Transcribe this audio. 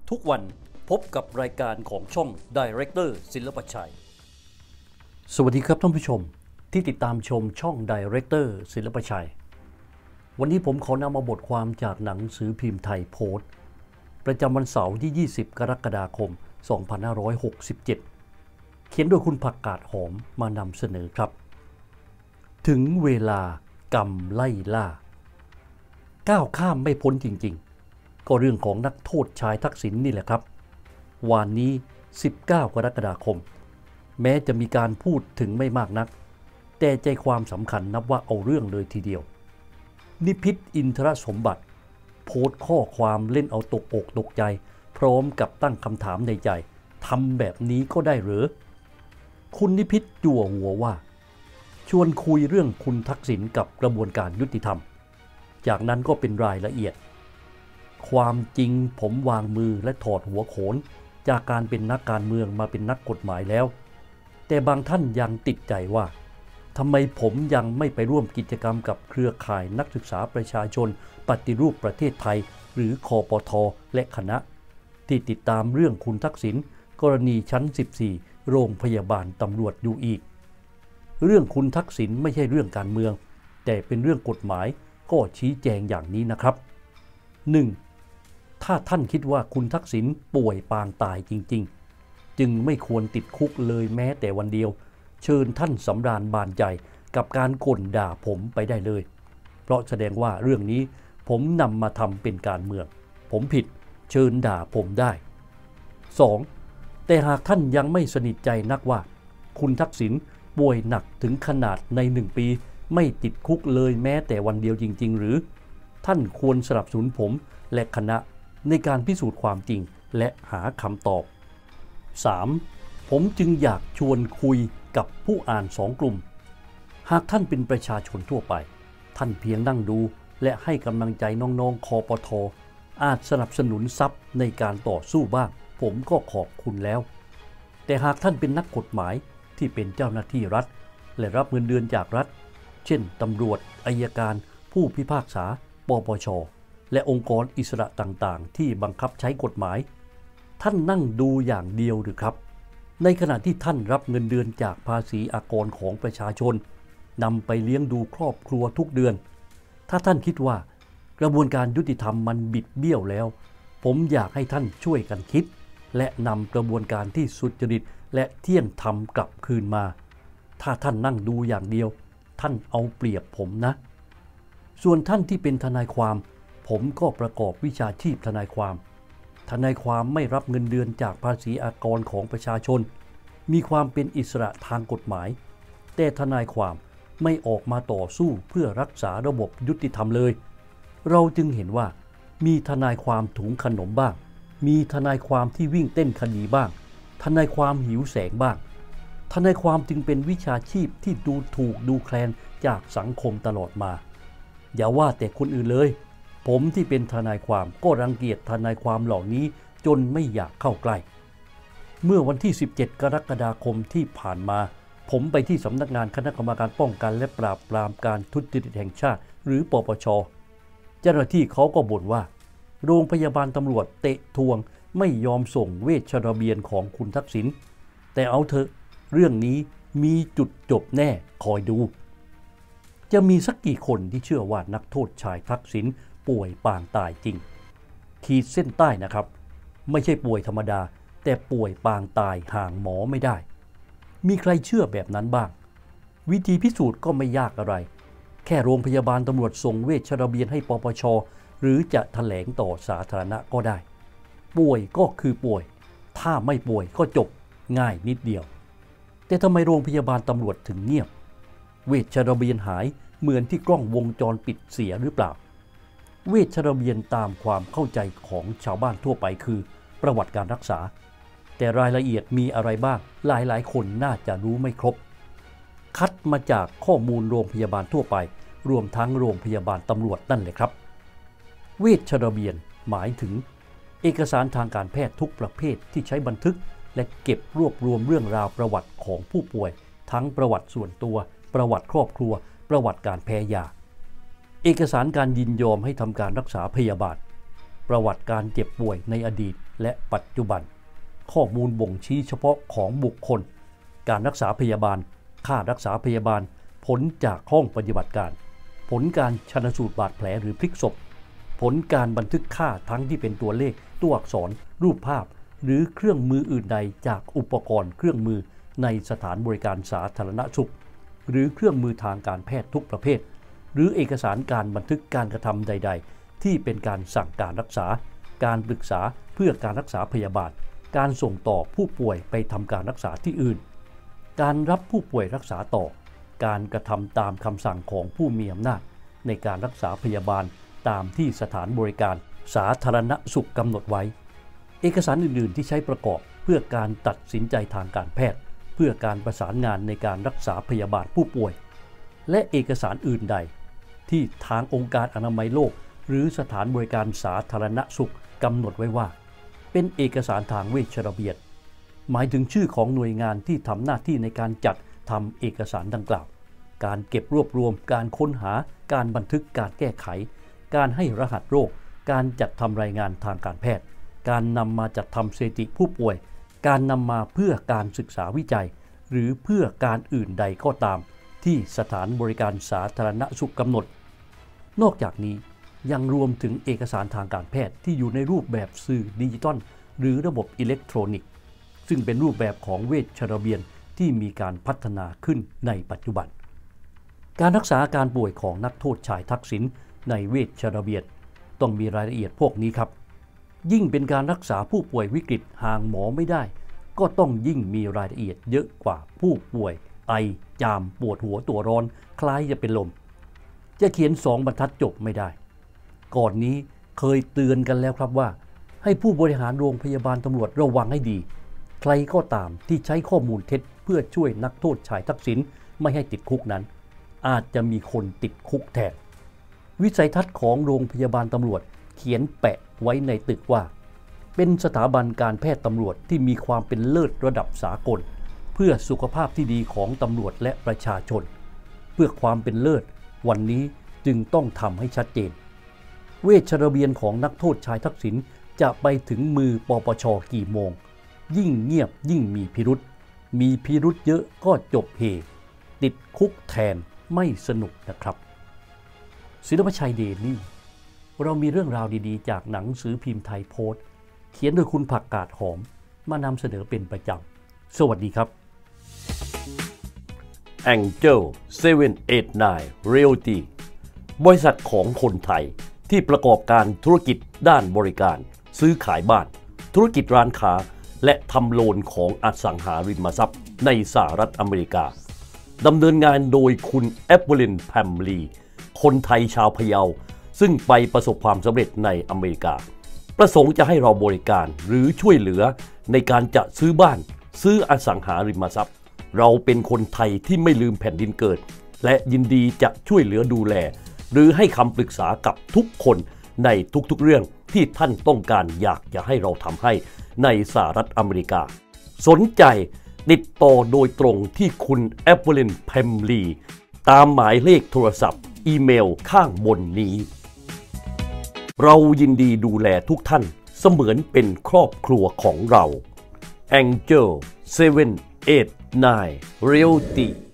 ทุกวันพบกับรายการของช่อง Director ศิลปชัยสวัสดีครับท่านผู้ชมที่ติดตามชมช่อง Director ศิลปชัยวันนี้ผมขอนำมาบทความจากหนังสือพิมพ์ไทยโพสต์ประจำวันเสาร์ที่ 20 กรกฎาคม 2567 เขียนโดยคุณผักกาดหอมมานำเสนอครับถึงเวลากรรมไล่ล่าก้าวข้ามไม่พ้นจริงๆก็เรื่องของนักโทษชายทักษิณนี่แหละครับวันนี้ 19 กรกฎาคมแม้จะมีการพูดถึงไม่มากนักแต่ใจความสำคัญนับว่าเอาเรื่องเลยทีเดียวนิพิษอินทรสมบัติโพสต์ข้อความเล่นเอาตกอกตกใจพร้อมกับตั้งคำถามในใจทำแบบนี้ก็ได้หรือคุณนิพิษจั่วหัวว่าชวนคุยเรื่องคุณทักษิณกับกระบวนการยุติธรรมจากนั้นก็เป็นรายละเอียดความจริงผมวางมือและถอดหัวโขนจากการเป็นนักการเมืองมาเป็นนักกฎหมายแล้วแต่บางท่านยังติดใจว่าทำไมผมยังไม่ไปร่วมกิจกรรมกับเครือข่ายนักศึกษาประชาชนปฏิรูปประเทศไทยหรือคปท.และคณะที่ติดตามเรื่องคุณทักษิณกรณีชั้น 14 โรงพยาบาลตำรวจอยู่อีกเรื่องคุณทักษิณไม่ใช่เรื่องการเมืองแต่เป็นเรื่องกฎหมายก็ชี้แจงอย่างนี้นะครับ 1. ถ้าท่านคิดว่าคุณทักษิณป่วยปางตายจริงๆจึงไม่ควรติดคุกเลยแม้แต่วันเดียวเชิญท่านสำราญบานใจกับการก่นด่าผมไปได้เลยเพราะแสดงว่าเรื่องนี้ผมนำมาทำเป็นการเมืองผมผิดเชิญด่าผมได้ 2. แต่หากท่านยังไม่สนิทใจนักว่าคุณทักษิณป่วยหนักถึงขนาดใน1 ปีไม่ติดคุกเลยแม้แต่วันเดียวจริงๆหรือท่านควรสนับสนุนผมและคณะในการพิสูจน์ความจริงและหาคำตอบ 3. ผมจึงอยากชวนคุยกับผู้อ่าน2 กลุ่มหากท่านเป็นประชาชนทั่วไปท่านเพียงนั่งดูและให้กำลังใจน้องๆคปท.อาจสนับสนุนทรัพย์ในการต่อสู้บ้างผมก็ขอบคุณแล้วแต่หากท่านเป็นนักกฎหมายที่เป็นเจ้าหน้าที่รัฐและรับเงินเดือนจากรัฐเช่นตำรวจอัยการผู้พิพากษาปปช.และองค์กรอิสระต่างๆที่บังคับใช้กฎหมายท่านนั่งดูอย่างเดียวหรือครับในขณะที่ท่านรับเงินเดือนจากภาษีอากรของประชาชนนำไปเลี้ยงดูครอบครัวทุกเดือนถ้าท่านคิดว่ากระบวนการยุติธรรมมันบิดเบี้ยวแล้วผมอยากให้ท่านช่วยกันคิดและนำกระบวนการที่สุจริตและเที่ยงธรรมกลับคืนมาถ้าท่านนั่งดูอย่างเดียวท่านเอาเปรียบผมนะส่วนท่านที่เป็นทนายความผมก็ประกอบวิชาชีพทนายความไม่รับเงินเดือนจากภาษีอากรของประชาชนมีความเป็นอิสระทางกฎหมายแต่ทนายความไม่ออกมาต่อสู้เพื่อรักษาระบบยุติธรรมเลยเราจึงเห็นว่ามีทนายความถุงขนมบ้างมีทนายความที่วิ่งเต้นคดีบ้างทนายความหิวแสงบ้างทนายความจึงเป็นวิชาชีพที่ดูถูกดูแคลนจากสังคมตลอดมาอย่าว่าแต่คนอื่นเลยผมที่เป็นทนายความก็รังเกียจทนายความเหล่านี้จนไม่อยากเข้าใกล้เมื่อวันที่ 17 กรกฎาคมที่ผ่านมาผมไปที่สำนักงานคณะกรรมการป้องกันและปราบปรามการทุจริตแห่งชาติหรือปปช.เจ้าหน้าที่เขาก็บ่นว่าโรงพยาบาลตำรวจเตะทวงไม่ยอมส่งเวชระเบียนของคุณทักษิณแต่เอาเถอะเรื่องนี้มีจุดจบแน่คอยดูจะมีสักกี่คนที่เชื่อว่านักโทษชายทักษิณป่วยปางตายจริงขีดเส้นใต้นะครับไม่ใช่ป่วยธรรมดาแต่ป่วยปางตายห่างหมอไม่ได้มีใครเชื่อแบบนั้นบ้างวิธีพิสูจน์ก็ไม่ยากอะไรแค่โรงพยาบาลตำรวจส่งเวชระเบียนให้ปปช.หรือจะแถลงต่อสาธารณะก็ได้ป่วยก็คือป่วยถ้าไม่ป่วยก็จบง่ายนิดเดียวแต่ทำไมโรงพยาบาลตำรวจถึงเงียบเวชระเบียนหายเหมือนที่กล้องวงจรปิดเสียหรือเปล่าเวชระเบียนตามความเข้าใจของชาวบ้านทั่วไปคือประวัติการรักษาแต่รายละเอียดมีอะไรบ้างหลายคนน่าจะรู้ไม่ครบคัดมาจากข้อมูลโรงพยาบาลทั่วไปรวมทั้งโรงพยาบาลตำรวจนั่นแหละครับเวชระเบียนหมายถึงเอกสารทางการแพทย์ทุกประเภทที่ใช้บันทึกและเก็บรวบรวมเรื่องราวประวัติของผู้ป่วยทั้งประวัติส่วนตัวประวัติครอบครัวประวัติการแพ้ยาเอกสารการยินยอมให้ทำการรักษาพยาบาลประวัติการเจ็บป่วยในอดีตและปัจจุบันข้อมูลบ่งชี้เฉพาะของบุคคลการรักษาพยาบาลค่ารักษาพยาบาลผลจากห้องปฏิบัติการผลการชันสูตรบาดแผลหรือพลิกศพผลการบันทึกค่าทั้งที่เป็นตัวเลขตัวอักษรรูปภาพหรือเครื่องมืออื่นใดจากอุปกรณ์เครื่องมือในสถานบริการสาธารณสุขหรือเครื่องมือทางการแพทย์ทุกประเภทหรือเอกสารการบันทึกการกระทำใดๆที่เป็นการสั่งการรักษาการปรึกษาเพื่อการรักษาพยาบาลการส่งต่อผู้ป่วยไปทำการรักษาที่อื่นการรับผู้ป่วยรักษาต่อการกระทำตามคำสั่งของผู้มีอำนาจในการรักษาพยาบาลตามที่สถานบริการสาธารณสุขกำหนดไว้เอกสารอื่นๆที่ใช้ประกอบเพื่อการตัดสินใจทางการแพทย์เพื่อการประสานงานในการรักษาพยาบาลผู้ป่วยและเอกสารอื่นใดที่ทางองค์การอนามัยโลกหรือสถานบริการสาธารณสุขกำหนดไว้ว่าเป็นเอกสารทางเวชระเบียบหมายถึงชื่อของหน่วยงานที่ทำหน้าที่ในการจัดทำเอกสารดังกล่าวการเก็บรวบรวมการค้นหาการบันทึกการแก้ไขการให้รหัสโรคการจัดทำรายงานทางการแพทย์การนำมาจัดทำสถิติผู้ป่วยการนำมาเพื่อการศึกษาวิจัยหรือเพื่อการอื่นใดก็ตามที่สถานบริการสาธารณสุขกำหนดนอกจากนี้ยังรวมถึงเอกสารทางการแพทย์ที่อยู่ในรูปแบบสื่อดิจิตอลหรือระบบอิเล็กทรอนิกส์ซึ่งเป็นรูปแบบของเวชระเบียนที่มีการพัฒนาขึ้นในปัจจุบันการรักษาอาการป่วยของนักโทษชายทักษิณในเวชระเบียนต้องมีรายละเอียดพวกนี้ครับยิ่งเป็นการรักษาผู้ป่วยวิกฤตห่างหมอไม่ได้ก็ต้องยิ่งมีรายละเอียดเยอะกว่าผู้ป่วยไอจามปวดหัวตัวร้อนคล้ายจะเป็นลมจะเขียน2 บรรทัดจบไม่ได้ก่อนนี้เคยเตือนกันแล้วครับว่าให้ผู้บริหารโรงพยาบาลตำรวจระวังให้ดีใครก็ตามที่ใช้ข้อมูลเท็จเพื่อช่วยนักโทษชายทักษิณไม่ให้ติดคุกนั้นอาจจะมีคนติดคุกแทนวิสัยทัศน์ของโรงพยาบาลตำรวจเขียนแปะไว้ในตึกว่าเป็นสถาบันการแพทย์ตำรวจที่มีความเป็นเลิศระดับสากลเพื่อสุขภาพที่ดีของตำรวจและประชาชนเพื่อความเป็นเลิศวันนี้จึงต้องทำให้ชัดเจนเวชระเบียนของนักโทษชายทักษิณจะไปถึงมือปปช.กี่โมงยิ่งเงียบยิ่งมีพิรุธเยอะก็จบเฮติดคุกแทนไม่สนุกนะครับศิลปชัยเดลี่เรามีเรื่องราวดีๆจากหนังสือพิมพ์ไทยโพสต์เขียนโดยคุณผักกาดหอมมานำเสนอเป็นประจำสวัสดีครับ Angel 789 Realty บริษัทของคนไทยที่ประกอบการธุรกิจด้านบริการซื้อขายบ้านธุรกิจร้านค้าและทำโลนของอสังหาริมทรัพย์ในสหรัฐอเมริกาดำเนินงานโดยคุณแอปเปิลแพมลีคนไทยชาวพะเยาซึ่งไปประสบความสำเร็จในอเมริกาประสงค์จะให้เราบริการหรือช่วยเหลือในการจะซื้อบ้านซื้ออสังหาริมทรัพย์เราเป็นคนไทยที่ไม่ลืมแผ่นดินเกิดและยินดีจะช่วยเหลือดูแลหรือให้คำปรึกษากับทุกคนในทุกๆเรื่องที่ท่านต้องการอยากจะให้เราทำให้ในสหรัฐอเมริกาสนใจติดต่อโดยตรงที่คุณแอปเปิลแพมลีตามหมายเลขโทรศัพท์อีเมลข้างบนนี้เรายินดีดูแลทุกท่านเสมือนเป็นครอบครัวของเรา Angel 789 Realty